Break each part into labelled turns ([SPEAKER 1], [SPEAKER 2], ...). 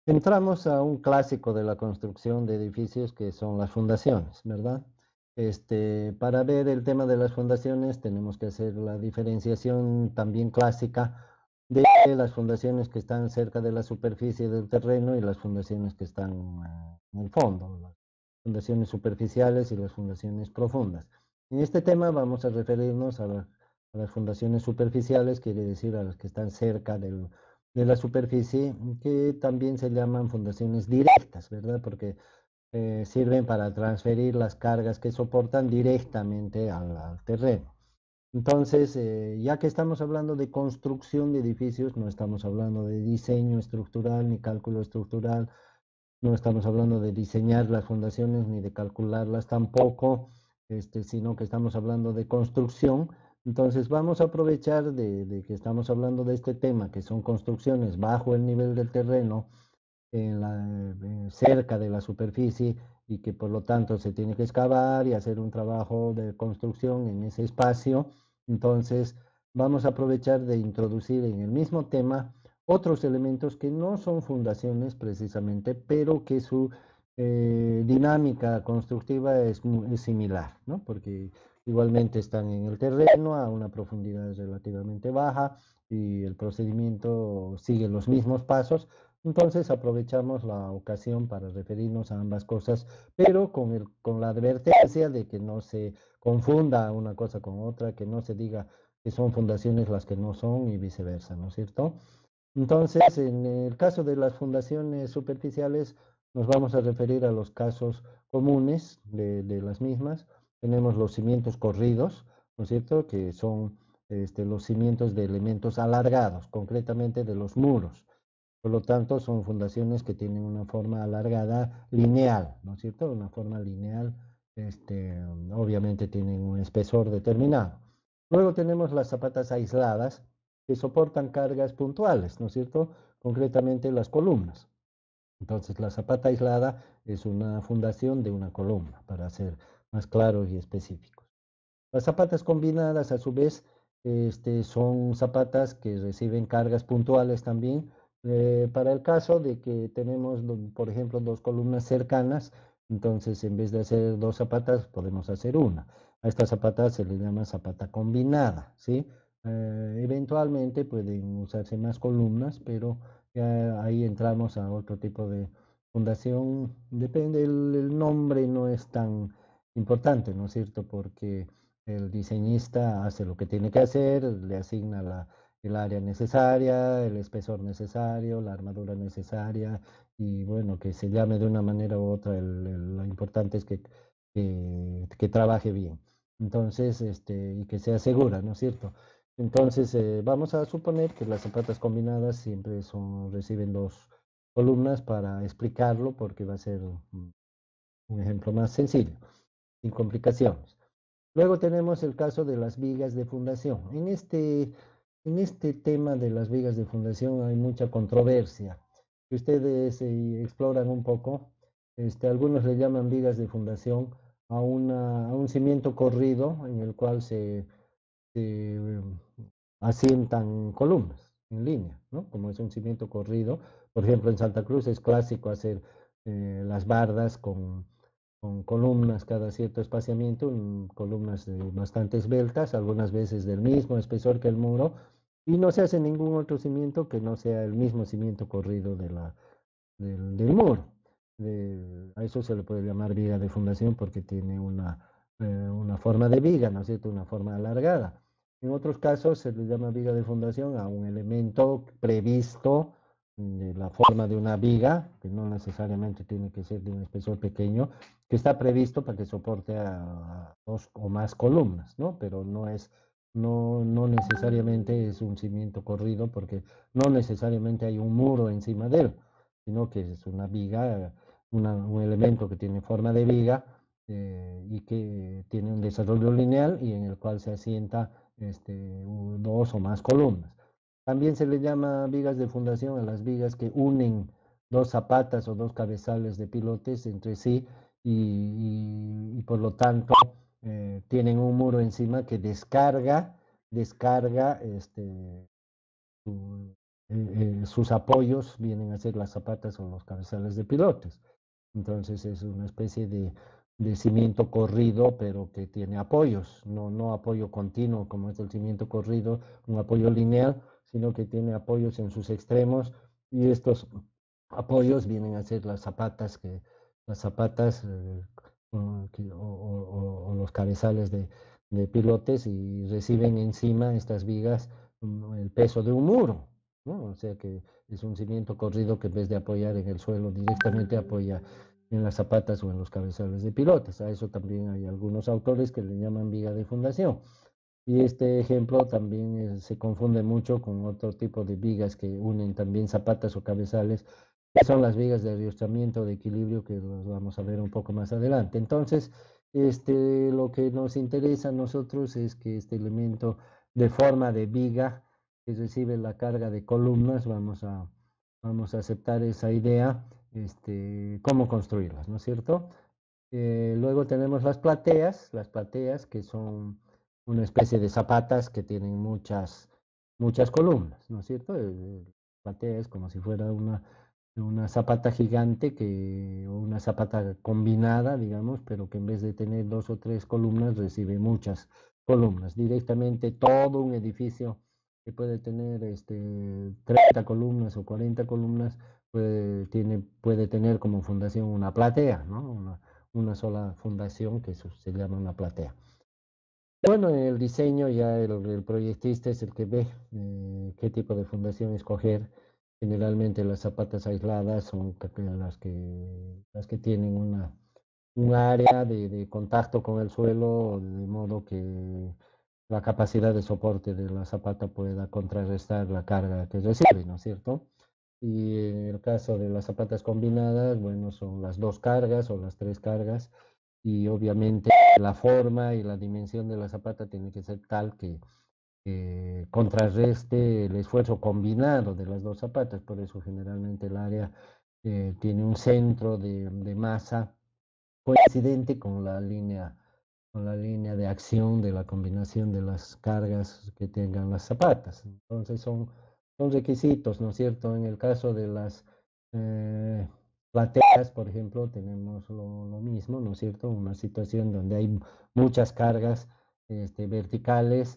[SPEAKER 1] Entramos a un clásico de la construcción de edificios que son las fundaciones, ¿verdad? Para ver el tema de las fundaciones tenemos que hacer la diferenciación también clásica de las fundaciones que están cerca de la superficie del terreno y las fundaciones que están en el fondo, las fundaciones superficiales y las fundaciones profundas. En este tema vamos a referirnos a las fundaciones superficiales, quiere decir a las que están cerca de la superficie, que también se llaman fundaciones directas, ¿verdad? Porque sirven para transferir las cargas que soportan directamente al terreno. Entonces, ya que estamos hablando de construcción de edificios, no estamos hablando de diseño estructural ni cálculo estructural, no estamos hablando de diseñar las fundaciones ni de calcularlas tampoco, sino que estamos hablando de construcción. Entonces vamos a aprovechar de que estamos hablando de este tema, que son construcciones bajo el nivel del terreno, cerca de la superficie, y que por lo tanto se tiene que excavar y hacer un trabajo de construcción en ese espacio. Entonces vamos a aprovechar de introducir en el mismo tema otros elementos que no son fundaciones precisamente, pero que su dinámica constructiva es similar, ¿no? Porque igualmente están en el terreno a una profundidad relativamente baja y el procedimiento sigue los mismos pasos. Entonces aprovechamos la ocasión para referirnos a ambas cosas, pero con la advertencia de que no se confunda una cosa con otra, que no se diga que son fundaciones las que no son y viceversa, ¿no es cierto? Entonces, en el caso de las fundaciones superficiales, nos vamos a referir a los casos comunes de las mismas. Tenemos los cimientos corridos, ¿no es cierto?, que son los cimientos de elementos alargados, concretamente de los muros. Por lo tanto, son fundaciones que tienen una forma alargada lineal, ¿no es cierto? Una forma lineal, obviamente tienen un espesor determinado. Luego tenemos las zapatas aisladas que soportan cargas puntuales, ¿no es cierto? Concretamente las columnas. Entonces, la zapata aislada es una fundación de una columna, para ser más claros y específicos. Las zapatas combinadas, a su vez, son zapatas que reciben cargas puntuales también. Para el caso de que tenemos, por ejemplo, dos columnas cercanas, entonces en vez de hacer dos zapatas, podemos hacer una. A esta zapata se le llama zapata combinada, ¿sí? Eventualmente pueden usarse más columnas, pero ya ahí entramos a otro tipo de fundación. Depende, el nombre no es tan importante, ¿no es cierto? Porque el diseñista hace lo que tiene que hacer, le asigna el área necesaria, el espesor necesario, la armadura necesaria, y bueno, que se llame de una manera u otra, lo importante es que trabaje bien. Entonces, y que sea segura, ¿no es cierto? Entonces, vamos a suponer que las zapatas combinadas siempre reciben dos columnas para explicarlo, porque va a ser un ejemplo más sencillo, sin complicaciones. Luego tenemos el caso de las vigas de fundación. En este tema de las vigas de fundación hay mucha controversia. Si ustedes exploran un poco, algunos le llaman vigas de fundación a un cimiento corrido en el cual se asientan columnas en línea, ¿no? Como es un cimiento corrido. Por ejemplo, en Santa Cruz es clásico hacer las bardas con columnas cada cierto espaciamiento, columnas bastante esbeltas, algunas veces del mismo espesor que el muro, y no se hace ningún otro cimiento que no sea el mismo cimiento corrido del muro. A eso se le puede llamar viga de fundación porque tiene una forma de viga, ¿no es cierto? Una forma alargada. En otros casos se le llama viga de fundación a un elemento previsto de la forma de una viga, que no necesariamente tiene que ser de un espesor pequeño, que está previsto para que soporte a dos o más columnas, ¿no? Pero no necesariamente es un cimiento corrido porque no necesariamente hay un muro encima de él, sino que es una viga, un elemento que tiene forma de viga, y que tiene un desarrollo lineal y en el cual se asienta dos o más columnas. También se le llama vigas de fundación a las vigas que unen dos zapatas o dos cabezales de pilotes entre sí, y por lo tanto tienen un muro encima que descarga sus apoyos vienen a ser las zapatas o los cabezales de pilotes. Entonces es una especie de cimiento corrido, pero que tiene apoyos, no apoyo continuo como es el cimiento corrido, un apoyo lineal, sino que tiene apoyos en sus extremos y estos apoyos vienen a ser las zapatas o los cabezales de pilotes y reciben encima estas vigas el peso de un muro, ¿no? O sea que es un cimiento corrido que en vez de apoyar en el suelo directamente apoya en las zapatas o en los cabezales de pilotes. A eso también hay algunos autores que le llaman viga de fundación. Y este ejemplo también se confunde mucho con otro tipo de vigas que unen también zapatas o cabezales, que son las vigas de adiestramiento de equilibrio, que los vamos a ver un poco más adelante. Entonces, lo que nos interesa a nosotros es que este elemento de forma de viga que recibe la carga de columnas, vamos a aceptar esa idea, cómo construirlas, ¿no es cierto? Luego tenemos las plateas que son una especie de zapatas que tienen muchas columnas, ¿no es cierto? Platea es como si fuera una zapata gigante o una zapata combinada, digamos, pero que en vez de tener dos o tres columnas recibe muchas columnas. Directamente todo un edificio que puede tener 30 columnas o 40 columnas puede tener como fundación una platea, ¿no? Una sola fundación que se llama una platea. Bueno, en el diseño ya el proyectista es el que ve qué tipo de fundación escoger. Generalmente las zapatas aisladas son las que tienen un área de contacto con el suelo, de modo que la capacidad de soporte de la zapata pueda contrarrestar la carga que recibe, ¿no es cierto? Y en el caso de las zapatas combinadas, bueno, son las dos cargas o las tres cargas y obviamente la forma y la dimensión de la zapata tiene que ser tal que contrarreste el esfuerzo combinado de las dos zapatas. Por eso generalmente el área tiene un centro de masa coincidente con la línea de acción de la combinación de las cargas que tengan las zapatas. Entonces son requisitos, ¿no es cierto? En el caso de las eh, plateas, por ejemplo, tenemos lo mismo, ¿no es cierto? Una situación donde hay muchas cargas verticales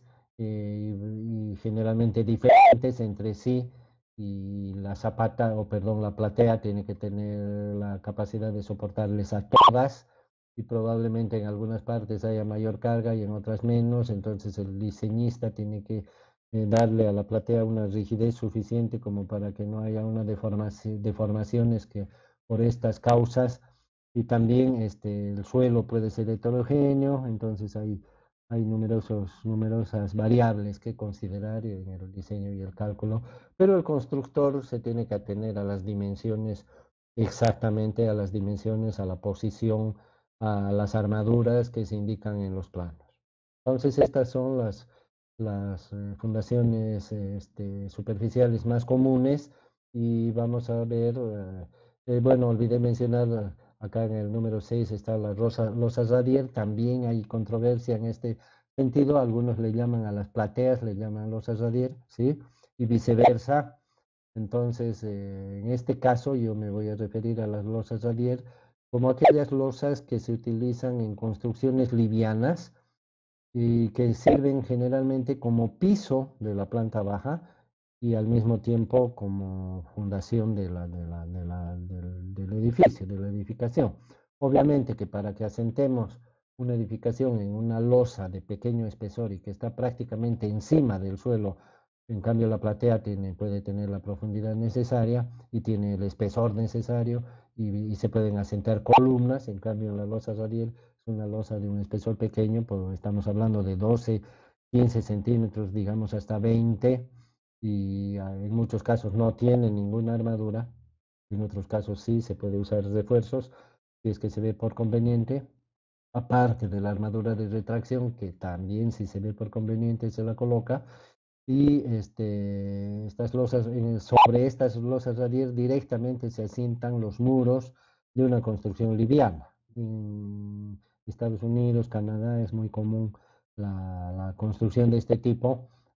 [SPEAKER 1] y generalmente diferentes entre sí y la zapata, o perdón, la platea tiene que tener la capacidad de soportarles a todas y probablemente en algunas partes haya mayor carga y en otras menos, entonces el diseñista tiene que darle a la platea una rigidez suficiente como para que no haya una deformaciones que por estas causas y también el suelo puede ser heterogéneo, entonces hay numerosas variables que considerar en el diseño y el cálculo, pero el constructor se tiene que atener a las dimensiones, exactamente a las dimensiones, a la posición, a las armaduras que se indican en los planos. Entonces, estas son las fundaciones superficiales más comunes y vamos a ver, bueno, olvidé mencionar, acá en el número 6 está la losa radier, también hay controversia en este sentido, algunos le llaman a las plateas, le llaman losa radier, ¿sí? Y viceversa. Entonces, en este caso yo me voy a referir a las losas radier como aquellas losas que se utilizan en construcciones livianas y que sirven generalmente como piso de la planta baja y al mismo tiempo como fundación del edificio, de la edificación. Obviamente que para que asentemos una edificación en una losa de pequeño espesor y que está prácticamente encima del suelo, en cambio la platea puede tener la profundidad necesaria y tiene el espesor necesario y se pueden asentar columnas, en cambio la losa radial es una losa de un espesor pequeño, pues estamos hablando de 12, 15 centímetros, digamos hasta 20, y en muchos casos no tiene ninguna armadura, en otros casos sí se puede usar refuerzos, si es que se ve por conveniente, aparte de la armadura de retracción, que también si se ve por conveniente se la coloca, y estas losas, sobre estas losas radier directamente se asientan los muros de una construcción liviana. En Estados Unidos, Canadá es muy común la construcción de este tipo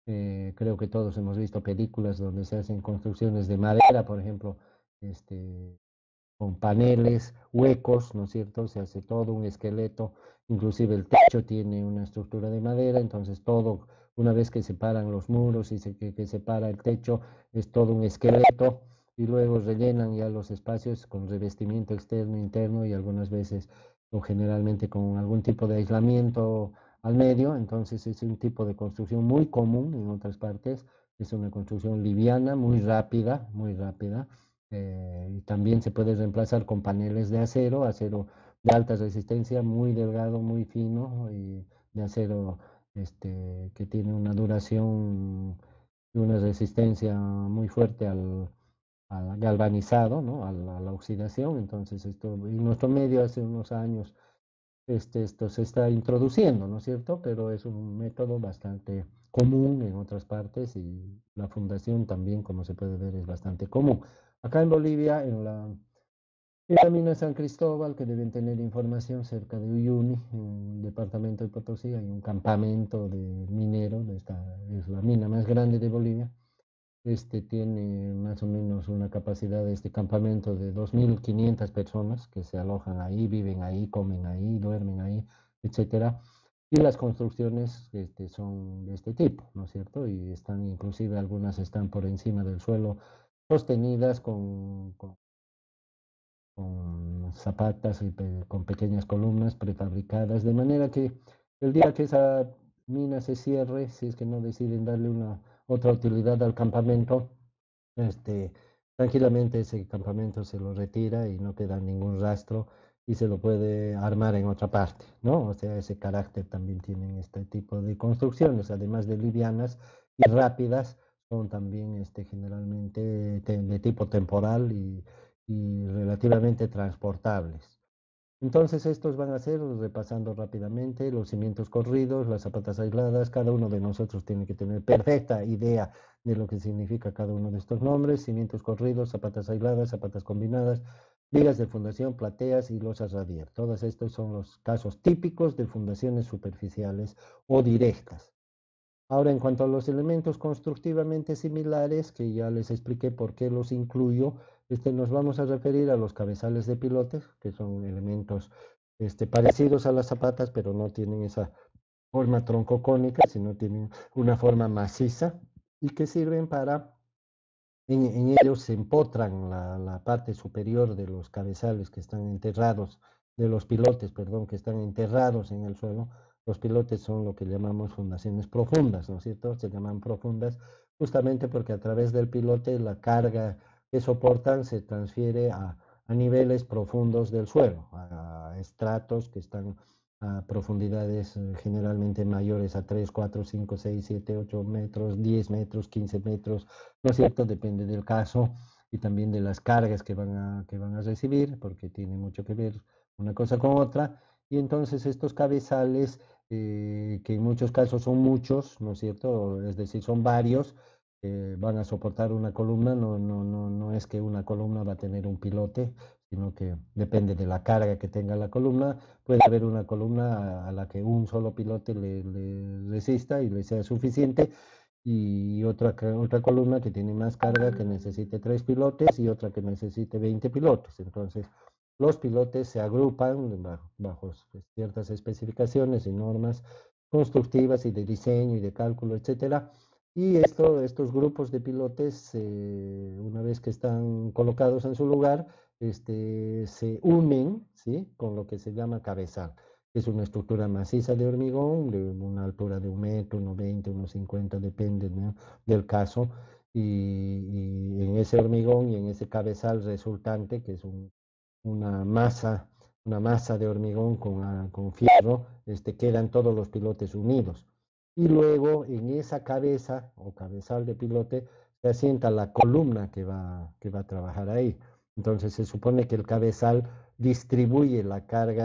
[SPEAKER 1] Creo que todos hemos visto películas donde se hacen construcciones de madera, por ejemplo, este, con paneles, huecos, ¿no es cierto? Se hace todo un esqueleto, inclusive el techo tiene una estructura de madera, entonces todo, una vez que separan los muros y que separa el techo, es todo un esqueleto y luego rellenan ya los espacios con revestimiento externo, interno y algunas veces o generalmente con algún tipo de aislamiento al medio, entonces es un tipo de construcción muy común en otras partes, es una construcción liviana, muy rápida, y también se puede reemplazar con paneles de acero, acero de alta resistencia, muy delgado, muy fino y de acero que tiene una duración y una resistencia muy fuerte al galvanizado, ¿no? A la oxidación. Entonces, esto en nuestro medio hace unos años esto se está introduciendo, ¿no es cierto? Pero es un método bastante común en otras partes y la fundación también, como se puede ver, es bastante común. Acá en Bolivia, en la mina San Cristóbal, que deben tener información cerca de Uyuni, en el departamento de Potosí, hay un campamento de minero, es la mina más grande de Bolivia. Este tiene más o menos una capacidad de este campamento de 2.500 personas que se alojan ahí, viven ahí, comen ahí, duermen ahí, etcétera. Y las construcciones son de este tipo, ¿no es cierto? Y están, inclusive algunas están por encima del suelo, sostenidas con zapatas y con pequeñas columnas prefabricadas, de manera que el día que esa mina se cierre, si es que no deciden darle una otra utilidad al campamento, este, tranquilamente ese campamento se lo retira y no queda ningún rastro y se lo puede armar en otra parte, ¿no? O sea, ese carácter también tienen este tipo de construcciones, además de livianas y rápidas, son también generalmente de tipo temporal y relativamente transportables. Entonces estos van a ser, repasando rápidamente, los cimientos corridos, las zapatas aisladas. Cada uno de nosotros tiene que tener perfecta idea de lo que significa cada uno de estos nombres: cimientos corridos, zapatas aisladas, zapatas combinadas, vigas de fundación, plateas y losas radier. Todos estos son los casos típicos de fundaciones superficiales o directas. Ahora, en cuanto a los elementos constructivamente similares, que ya les expliqué por qué los incluyo, nos vamos a referir a los cabezales de pilotes, que son elementos parecidos a las zapatas, pero no tienen esa forma troncocónica, sino tienen una forma maciza y que sirven para, en ellos se empotran la parte superior de los cabezales que están enterrados, de los pilotes, perdón, que están enterrados en el suelo. Los pilotes son lo que llamamos fundaciones profundas, ¿no es cierto? Se llaman profundas justamente porque a través del pilote la carga que soportan se transfiere a niveles profundos del suelo, a estratos que están a profundidades generalmente mayores a 3, 4, 5, 6, 7, 8 metros, 10 metros, 15 metros, ¿no es cierto? Depende del caso y también de las cargas que van a recibir, porque tiene mucho que ver una cosa con otra. Y entonces estos cabezales, que en muchos casos son muchos, ¿no es cierto? Es decir, son varios, van a soportar una columna. No, no, no, no es que una columna va a tener un pilote, sino que depende de la carga que tenga la columna. Puede haber una columna a la que un solo pilote le resista y le sea suficiente, y otra columna que tiene más carga que necesite 3 pilotes y otra que necesite 20 pilotes. Entonces, los pilotes se agrupan bajo ciertas especificaciones y normas constructivas y de diseño y de cálculo, etcétera. Y estos grupos de pilotes, una vez que están colocados en su lugar, se unen, ¿sí? Con lo que se llama cabezal. Es una estructura maciza de hormigón, de una altura de 1 metro, 1,20, 1,50, depende, ¿no?, del caso. Y en ese hormigón y en ese cabezal resultante, que es una masa, una masa de hormigón con fierro, quedan todos los pilotes unidos. Y luego en esa cabeza o cabezal de pilote se asienta la columna que va a trabajar ahí. Entonces se supone que el cabezal distribuye la carga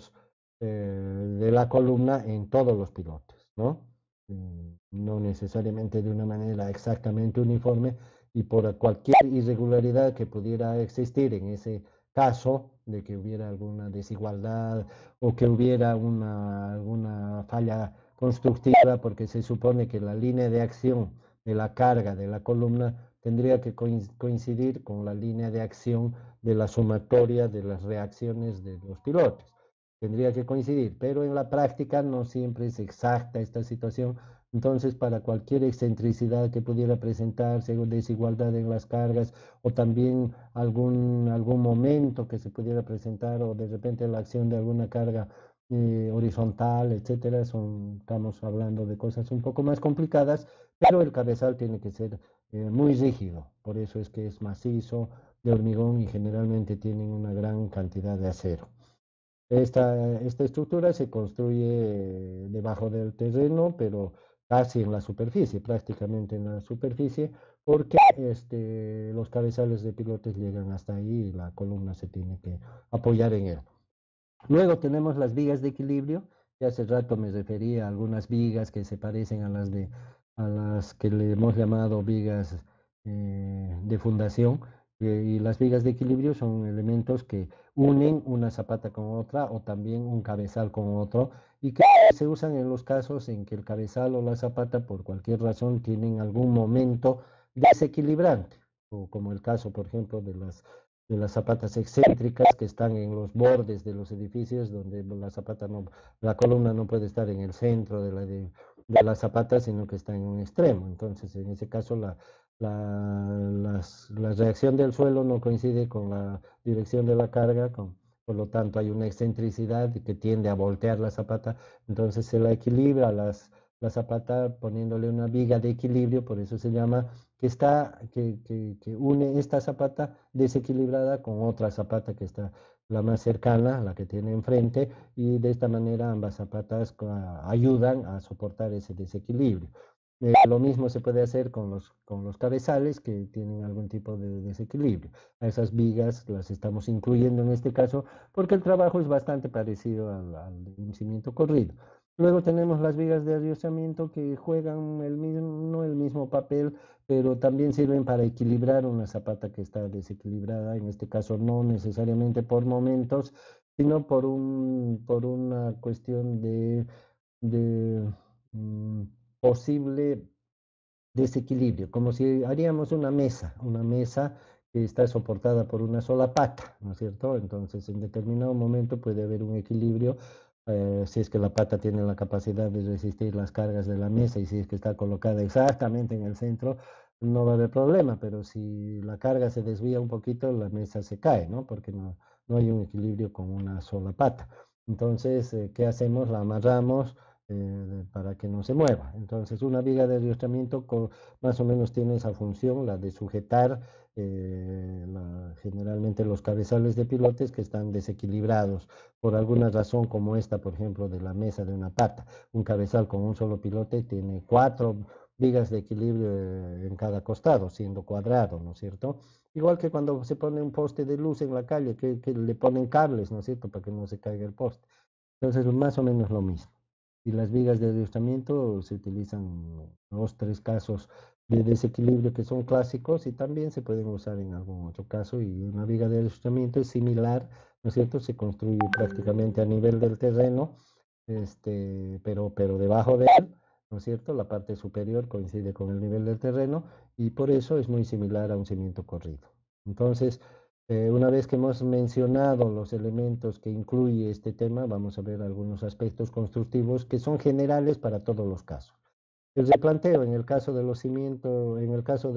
[SPEAKER 1] de la columna en todos los pilotes, ¿no? No necesariamente de una manera exactamente uniforme, y por cualquier irregularidad que pudiera existir en ese caso de que hubiera alguna desigualdad o que hubiera alguna falla constructiva porque se supone que la línea de acción de la carga de la columna tendría que coincidir con la línea de acción de la sumatoria de las reacciones de los pilotes. Tendría que coincidir, pero en la práctica no siempre es exacta esta situación. Entonces, para cualquier excentricidad que pudiera presentarse, desigualdad en las cargas o también algún momento que se pudiera presentar o de repente la acción de alguna carga horizontal, etcétera, estamos hablando de cosas un poco más complicadas, pero el cabezal tiene que ser muy rígido, por eso es que es macizo, de hormigón y generalmente tienen una gran cantidad de acero. Esta estructura se construye debajo del terreno, pero casi en la superficie, prácticamente en la superficie, porque los cabezales de pilotes llegan hasta ahí y la columna se tiene que apoyar en él. Luego tenemos las vigas de equilibrio, que hace rato me refería a algunas vigas que se parecen a las que le hemos llamado vigas de fundación, y las vigas de equilibrio son elementos que unen una zapata con otra o también un cabezal con otro y que se usan en los casos en que el cabezal o la zapata por cualquier razón tienen algún momento desequilibrante, o como el caso, por ejemplo, de las zapatas excéntricas que están en los bordes de los edificios, donde la columna no puede estar en el centro de la zapata, sino que está en un extremo. Entonces, en ese caso, la reacción del suelo no coincide con la dirección de la carga, por lo tanto hay una excentricidad que tiende a voltear la zapata, entonces se la equilibra la zapata poniéndole una viga de equilibrio, por eso se llama que une esta zapata desequilibrada con otra zapata que está la más cercana, la que tiene enfrente, y de esta manera ambas zapatas ayudan a soportar ese desequilibrio. Lo mismo se puede hacer con los cabezales que tienen algún tipo de desequilibrio. A esas vigas las estamos incluyendo en este caso porque el trabajo es bastante parecido al de un cimiento corrido. Luego tenemos las vigas de adiosamiento que juegan no el mismo papel, pero también sirven para equilibrar una zapata que está desequilibrada, en este caso no necesariamente por momentos, sino por una cuestión de mm, posible desequilibrio, como si haríamos una mesa que está soportada por una sola pata, ¿no es cierto? Entonces, en determinado momento puede haber un equilibrio, si es que la pata tiene la capacidad de resistir las cargas de la mesa y si es que está colocada exactamente en el centro, no va a haber problema, pero si la carga se desvía un poquito, la mesa se cae, ¿no? Porque no hay un equilibrio con una sola pata. Entonces, ¿qué hacemos? La amarramos para que no se mueva. Entonces, una viga de adiestramiento más o menos tiene esa función, la de sujetar generalmente los cabezales de pilotes que están desequilibrados por alguna razón como esta, por ejemplo, de la mesa de una pata. Un cabezal con un solo pilote tiene 4 vigas de equilibrio en cada costado, siendo cuadrado, ¿no es cierto? Igual que cuando se pone un poste de luz en la calle, que le ponen cables, ¿no es cierto?, para que no se caiga el poste. Entonces, más o menos lo mismo. Y las vigas de adiestramiento se utilizan dos, tres casos de desequilibrio que son clásicos y también se pueden usar en algún otro caso. Y una viga de adiestramiento es similar, ¿no es cierto? Se construye prácticamente a nivel del terreno, pero debajo de él, ¿no es cierto? La parte superior coincide con el nivel del terreno y por eso es muy similar a un cimiento corrido. Entonces, una vez que hemos mencionado los elementos que incluye este tema, vamos a ver algunos aspectos constructivos que son generales para todos los casos. El replanteo en el caso de los cimientos, en el caso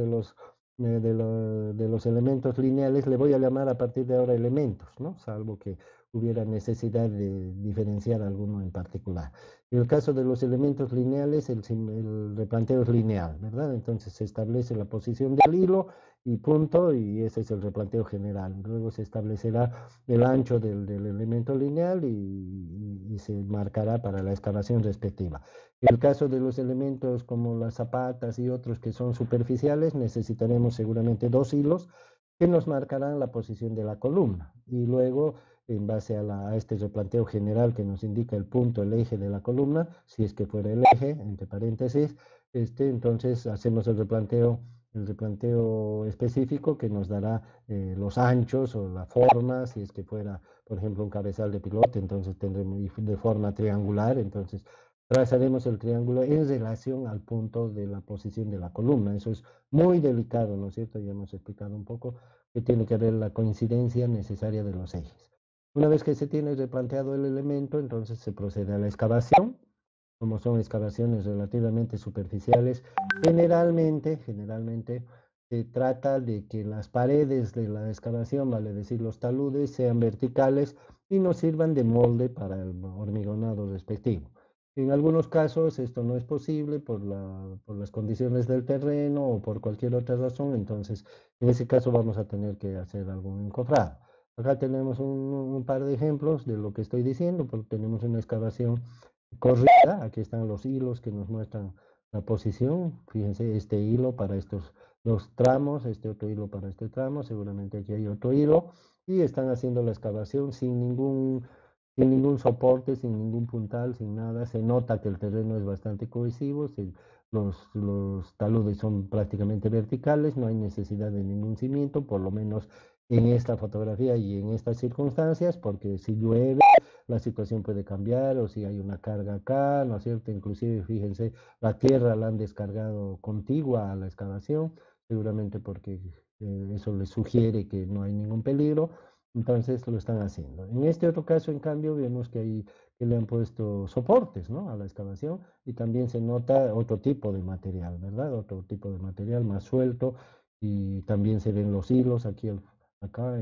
[SPEAKER 1] de los elementos lineales, le voy a llamar a partir de ahora elementos, ¿no? Salvo que hubiera necesidad de diferenciar alguno en particular. En el caso de los elementos lineales, el replanteo es lineal, ¿verdad? Entonces se establece la posición del hilo y punto, y ese es el replanteo general. Luego se establecerá el ancho del elemento lineal y se marcará para la excavación respectiva. En el caso de los elementos como las zapatas y otros que son superficiales, necesitaremos seguramente 2 hilos que nos marcarán la posición de la columna. Y luego, en base a este replanteo general que nos indica el punto, el eje de la columna, si es que fuera el eje, entre paréntesis, entonces hacemos el replanteo específico que nos dará los anchos o la forma, si es que fuera, por ejemplo, un cabezal de pilote, entonces tendremos de forma triangular, entonces trazaremos el triángulo en relación al punto de la posición de la columna. Eso es muy delicado, ¿no es cierto? Ya hemos explicado un poco que tiene que haber la coincidencia necesaria de los ejes. Una vez que se tiene replanteado el elemento, entonces se procede a la excavación. Como son excavaciones relativamente superficiales, generalmente se trata de que las paredes de la excavación, vale decir los taludes, sean verticales y nos sirvan de molde para el hormigonado respectivo. En algunos casos esto no es posible por las condiciones del terreno o por cualquier otra razón, entonces en ese caso vamos a tener que hacer algún encofrado. Acá tenemos un par de ejemplos de lo que estoy diciendo, porque tenemos una excavación corrida. Aquí están los hilos que nos muestran la posición. Fíjense, este hilo para estos dos tramos, este otro hilo para este tramo, seguramente aquí hay otro hilo, y están haciendo la excavación sin ningún soporte, sin ningún puntal, sin nada. Se nota que el terreno es bastante cohesivo, los taludes son prácticamente verticales, no hay necesidad de ningún cimiento, por lo menos en esta fotografía y en estas circunstancias, porque si llueve la situación puede cambiar o si hay una carga acá, ¿no es cierto? Inclusive, fíjense, la tierra la han descargado contigua a la excavación, seguramente porque eso les sugiere que no hay ningún peligro, entonces lo están haciendo. En este otro caso, en cambio, vemos que le han puesto soportes, ¿no? A la excavación y también se nota otro tipo de material, ¿verdad? Otro tipo de material más suelto y también se ven los hilos aquí, acá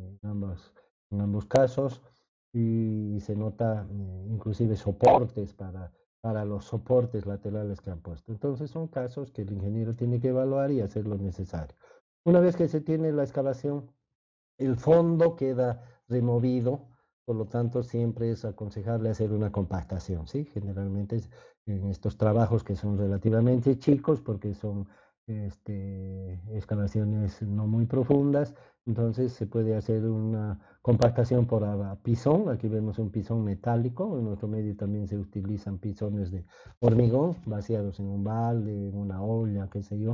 [SPEAKER 1] en ambos casos y se nota inclusive soportes para los soportes laterales que han puesto. Entonces son casos que el ingeniero tiene que evaluar y hacer lo necesario. Una vez que se tiene la excavación, el fondo queda removido, por lo tanto siempre es aconsejable hacer una compactación, ¿sí? Generalmente en estos trabajos que son relativamente chicos porque son excavaciones no muy profundas, entonces se puede hacer una compactación por pisón. Aquí vemos un pisón metálico, en nuestro medio también se utilizan pisones de hormigón vaciados en un balde, en una olla, qué sé yo,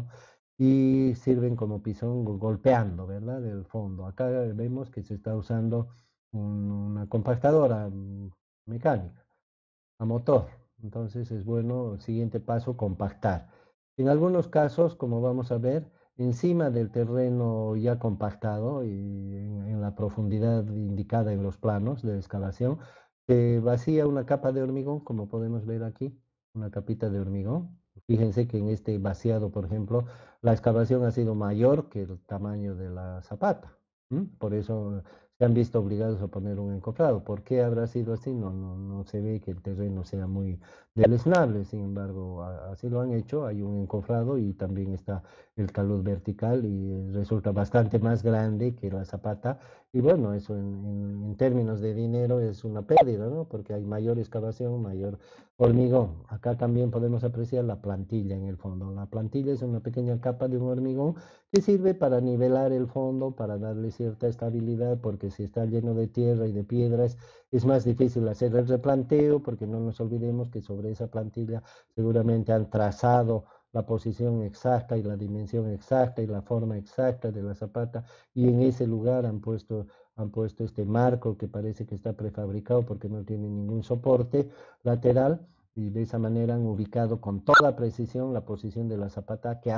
[SPEAKER 1] y sirven como pisón golpeando, ¿verdad? Del fondo. Acá vemos que se está usando una compactadora mecánica a motor. Entonces es bueno, el siguiente paso, compactar. En algunos casos, como vamos a ver, encima del terreno ya compactado y en la profundidad indicada en los planos de excavación, se vacía una capa de hormigón, como podemos ver aquí, una capita de hormigón. Fíjense que en este vaciado, por ejemplo, la excavación ha sido mayor que el tamaño de la zapata. Por eso se han visto obligados a poner un encofrado. ¿Por qué habrá sido así? No se ve que el terreno sea muy deleznable, sin embargo, así lo han hecho. Hay un encofrado y también está el talud vertical y resulta bastante más grande que la zapata. Y bueno, eso en términos de dinero es una pérdida, ¿no? Porque hay mayor excavación, mayor hormigón. Acá también podemos apreciar la plantilla en el fondo. La plantilla es una pequeña capa de un hormigón que sirve para nivelar el fondo, para darle cierta estabilidad, porque si está lleno de tierra y de piedras, es más difícil hacer el replanteo, porque no nos olvidemos que sobre esa plantilla seguramente han trazado la posición exacta y la dimensión exacta y la forma exacta de la zapata, y en ese lugar han puesto este marco que parece que está prefabricado porque no tiene ningún soporte lateral, y de esa manera han ubicado con toda precisión la posición de la zapata, que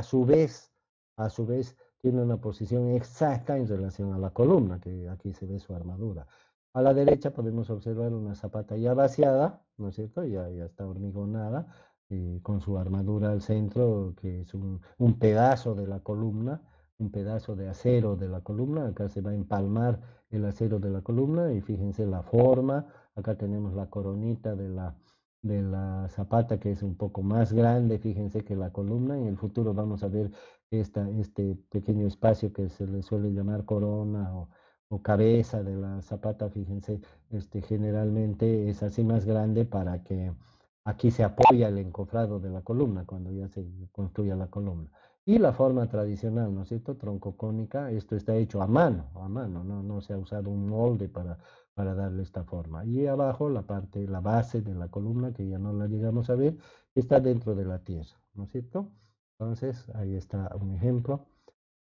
[SPEAKER 1] a su vez tiene una posición exacta en relación a la columna, que aquí se ve su armadura. A la derecha podemos observar una zapata ya vaciada, ¿no es cierto? Ya está hormigonada, con su armadura al centro, que es un pedazo de la columna, un pedazo de acero de la columna. Acá se va a empalmar el acero de la columna y fíjense la forma. Acá tenemos la coronita de la zapata, que es un poco más grande, fíjense, que la columna. En el futuro vamos a ver este pequeño espacio que se le suele llamar corona o cabeza de la zapata, fíjense, generalmente es así más grande para que aquí se apoya el encofrado de la columna cuando ya se construya la columna. Y la forma tradicional, ¿no es cierto? Troncocónica, esto está hecho a mano, no se ha usado un molde para darle esta forma. Y abajo la parte, la base de la columna, que ya no la llegamos a ver, está dentro de la tierra, ¿no es cierto? Entonces, ahí está un ejemplo.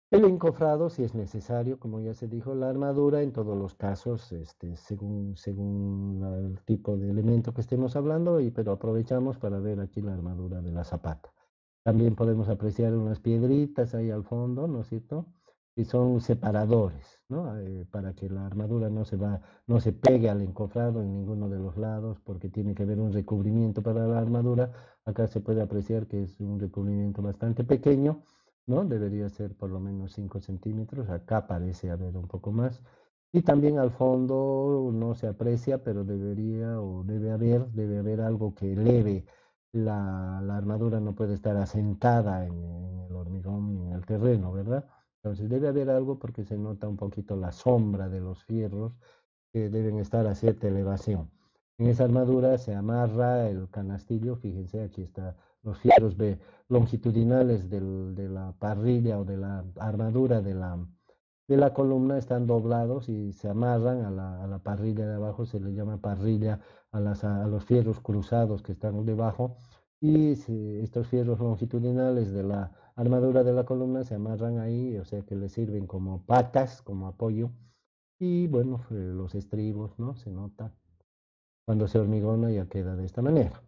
[SPEAKER 1] El encofrado, si es necesario, como ya se dijo, la armadura en todos los casos, según el tipo de elemento que estemos hablando, pero aprovechamos para ver aquí la armadura de la zapata. También podemos apreciar unas piedritas ahí al fondo, ¿no es cierto? Y son separadores, ¿no? Para que la armadura no se pegue al encofrado en ninguno de los lados, porque tiene que haber un recubrimiento para la armadura. Acá se puede apreciar que es un recubrimiento bastante pequeño, ¿no? Debería ser por lo menos 5 centímetros, acá parece haber un poco más. Y también al fondo no se aprecia, pero debería o debe haber algo que eleve la armadura, no puede estar asentada en el hormigón ni en el terreno, ¿verdad? Entonces debe haber algo porque se nota un poquito la sombra de los fierros que deben estar a cierta elevación. En esa armadura se amarra el canastillo, fíjense, aquí está los fierros longitudinales de la parrilla o de la armadura de la columna están doblados y se amarran a la parrilla de abajo, se le llama parrilla a los fierros cruzados que están debajo, y estos fierros longitudinales de la armadura de la columna se amarran ahí, o sea que le sirven como patas, como apoyo, y bueno, los estribos, ¿no? Se nota. Cuando se hormigona ya queda de esta manera.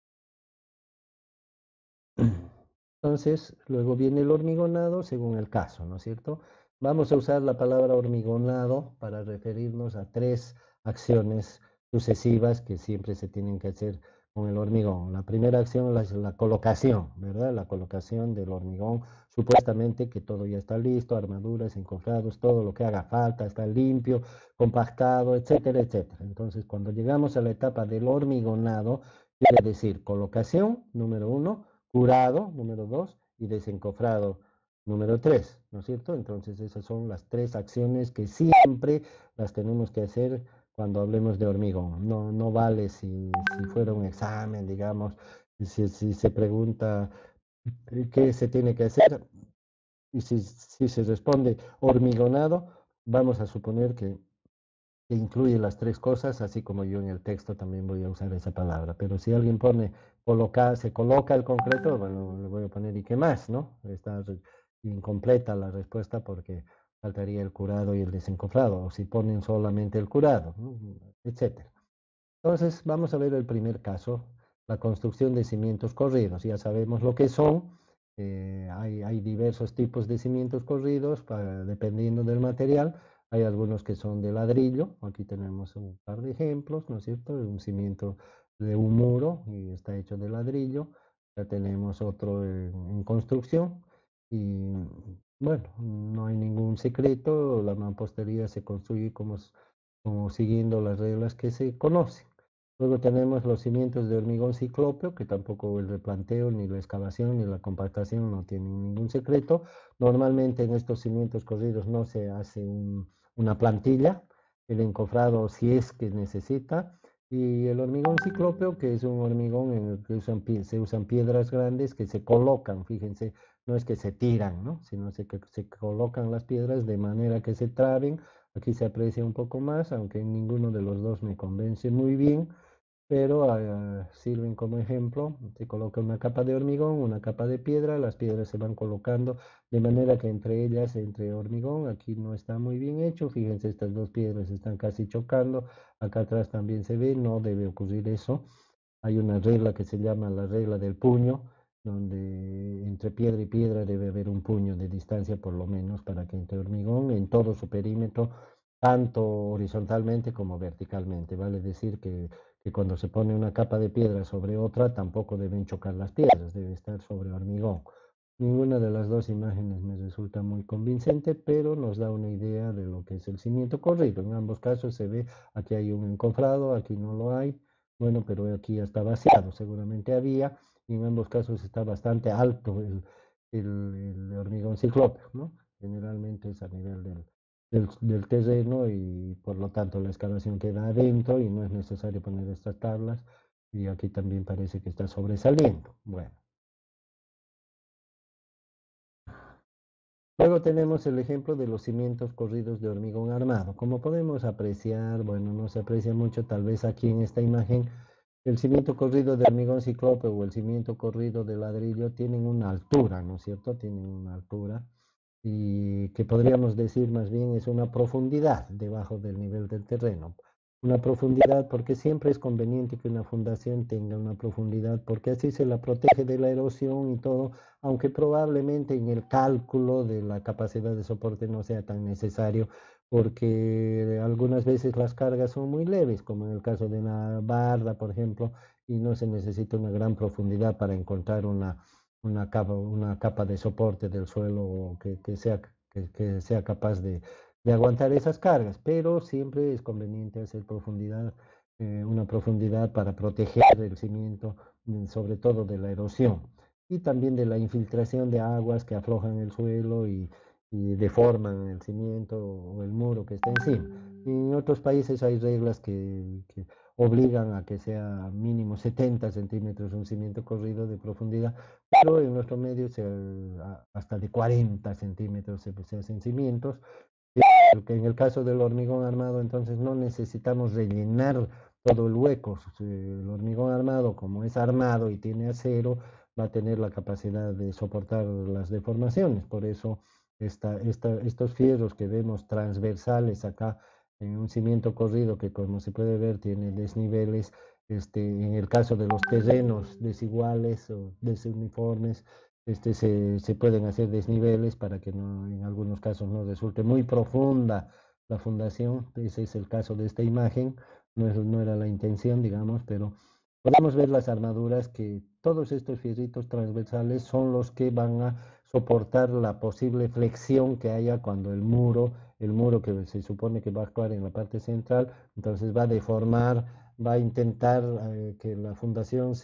[SPEAKER 1] Entonces, luego viene el hormigonado según el caso, ¿no es cierto? Vamos a usar la palabra hormigonado para referirnos a tres acciones sucesivas que siempre se tienen que hacer con el hormigón. La primera acción es la colocación, ¿verdad? La colocación del hormigón, supuestamente que todo ya está listo, armaduras, encofrados, todo lo que haga falta, está limpio, compactado, etcétera, etcétera. Entonces, cuando llegamos a la etapa del hormigonado, quiere decir colocación, número uno, curado, número 2, y desencofrado, número 3, ¿no es cierto? Entonces esas son las tres acciones que siempre las tenemos que hacer cuando hablemos de hormigón. No, no vale si fuera un examen, digamos, si se pregunta qué se tiene que hacer y si se responde hormigonado, vamos a suponer que incluye las tres cosas, así como yo en el texto también voy a usar esa palabra. Pero si alguien pone colocar, se coloca el concreto, bueno, le voy a poner y qué más, ¿no? Está incompleta la respuesta porque faltaría el curado y el desencofrado, o si ponen solamente el curado, ¿no? Etcétera. Entonces, vamos a ver el primer caso, la construcción de cimientos corridos. Ya sabemos lo que son. Hay diversos tipos de cimientos corridos dependiendo del material. Hay algunos que son de ladrillo. Aquí tenemos un par de ejemplos, ¿no es cierto? Un cimiento de un muro y está hecho de ladrillo. Ya tenemos otro en construcción. Y bueno, no hay ningún secreto. La mampostería se construye como siguiendo las reglas que se conocen. Luego tenemos los cimientos de hormigón ciclópeo, que tampoco el replanteo, ni la excavación, ni la compactación no tienen ningún secreto. Normalmente en estos cimientos corridos no se hace una plantilla, el encofrado si es que necesita, y el hormigón ciclópeo, que es un hormigón en el que se usan piedras grandes que se colocan, fíjense, no es que se tiran, ¿no? Sino que se colocan las piedras de manera que se traben. Aquí se aprecia un poco más, aunque ninguno de los dos me convence muy bien, pero sirven como ejemplo. Se coloca una capa de hormigón, una capa de piedra, las piedras se van colocando de manera que entre ellas, entre hormigón, aquí no está muy bien hecho, fíjense, estas dos piedras están casi chocando, acá atrás también se ve, no debe ocurrir eso. Hay una regla que se llama la regla del puño, donde entre piedra y piedra debe haber un puño de distancia por lo menos para que entre hormigón en todo su perímetro, tanto horizontalmente como verticalmente. Vale decir que cuando se pone una capa de piedra sobre otra, tampoco deben chocar las piedras, debe estar sobre hormigón. Ninguna de las dos imágenes me resulta muy convincente, pero nos da una idea de lo que es el cimiento corrido. En ambos casos se ve, aquí hay un encofrado, aquí no lo hay. Bueno, pero aquí ya está vaciado, seguramente había, y en ambos casos está bastante alto el hormigón ciclópeo, ¿no? Generalmente es a nivel del terreno y por lo tanto la excavación queda adentro y no es necesario poner estas tablas, y aquí también parece que está sobresaliendo. Bueno. Luego tenemos el ejemplo de los cimientos corridos de hormigón armado. Como podemos apreciar, bueno, no se aprecia mucho tal vez aquí en esta imagen, el cimiento corrido de hormigón ciclópeo o el cimiento corrido de ladrillo tienen una altura, ¿no es cierto? Tienen una altura. y que podríamos decir más bien es una profundidad debajo del nivel del terreno. Una profundidad porque siempre es conveniente que una fundación tenga una profundidad porque así se la protege de la erosión y todo, aunque probablemente en el cálculo de la capacidad de soporte no sea tan necesario porque algunas veces las cargas son muy leves, como en el caso de una barda, por ejemplo, y no se necesita una gran profundidad para encontrar una capa de soporte del suelo que sea capaz de aguantar esas cargas, pero siempre es conveniente hacer una profundidad para proteger el cimiento, sobre todo de la erosión y también de la infiltración de aguas que aflojan el suelo y deforman el cimiento o el muro que está encima. En otros países hay reglas que obligan a que sea mínimo 70 centímetros un cimiento corrido de profundidad, pero en nuestro medio hasta de 40 centímetros se hacen cimientos. En el caso del hormigón armado, entonces no necesitamos rellenar todo el hueco. El hormigón armado, como es armado y tiene acero, va a tener la capacidad de soportar las deformaciones. Por eso estos fierros que vemos transversales acá en un cimiento corrido que como se puede ver tiene desniveles, en el caso de los terrenos desiguales o desuniformes, se pueden hacer desniveles para que no, en algunos casos no resulte muy profunda la fundación. Ese es el caso de esta imagen. No era la intención, digamos, pero podemos ver las armaduras que todos estos fierritos transversales son los que van a soportar la posible flexión que haya cuando el muro que se supone que va a actuar en la parte central, entonces va a deformar, va a intentar que la fundación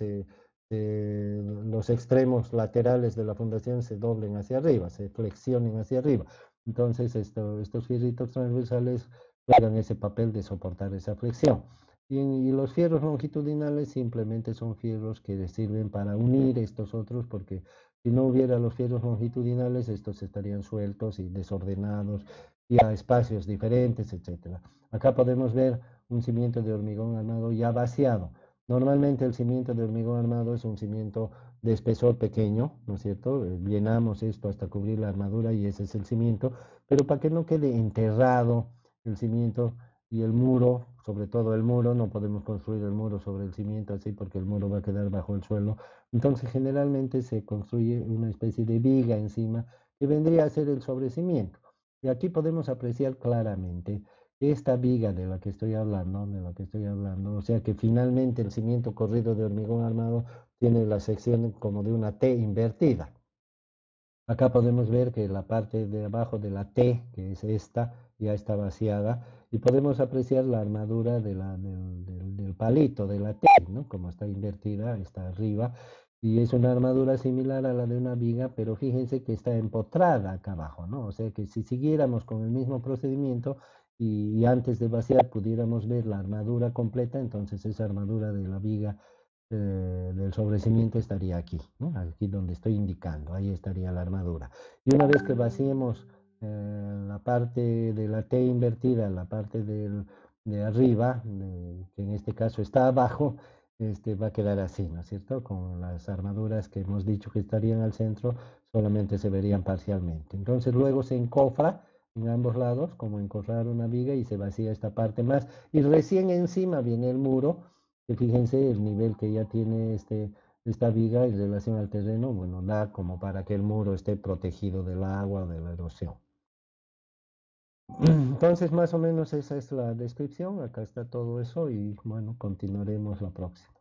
[SPEAKER 1] los extremos laterales de la fundación se doblen hacia arriba, se flexionen hacia arriba. Entonces estos fierritos transversales juegan ese papel de soportar esa flexión. Y los fierros longitudinales simplemente son fierros que sirven para unir estos otros, porque si no hubiera los fierros longitudinales, estos estarían sueltos y desordenados y a espacios diferentes, etcétera. Acá podemos ver un cimiento de hormigón armado ya vaciado. Normalmente el cimiento de hormigón armado es un cimiento de espesor pequeño, ¿no es cierto? Llenamos esto hasta cubrir la armadura y ese es el cimiento, pero para que no quede enterrado el cimiento y el muro, sobre todo el muro, no podemos construir el muro sobre el cimiento así porque el muro va a quedar bajo el suelo. Entonces generalmente se construye una especie de viga encima que vendría a ser el sobrecimiento. Y aquí podemos apreciar claramente esta viga de la que estoy hablando, o sea que finalmente el cimiento corrido de hormigón armado tiene la sección como de una T invertida. Acá podemos ver que la parte de abajo de la T, que es esta, ya está vaciada y podemos apreciar la armadura del palito de la T, ¿no? Como está invertida, está arriba y es una armadura similar a la de una viga, pero fíjense que está empotrada acá abajo, ¿no? O sea que si siguiéramos con el mismo procedimiento y antes de vaciar pudiéramos ver la armadura completa, entonces esa armadura de la viga del sobrecimiento estaría aquí, ¿no? Aquí donde estoy indicando, ahí estaría la armadura. Y una vez que vaciemos la parte de la T invertida, la parte de arriba, que en este caso está abajo, va a quedar así, ¿no es cierto? Con las armaduras que hemos dicho que estarían al centro, solamente se verían parcialmente. Entonces luego se encofra en ambos lados, como encofrar una viga y se vacía esta parte más. Y recién encima viene el muro que fíjense el nivel que ya tiene esta viga en relación al terreno, bueno, da como para que el muro esté protegido del agua o de la erosión. Entonces, más o menos esa es la descripción, acá está todo eso y bueno, continuaremos la próxima.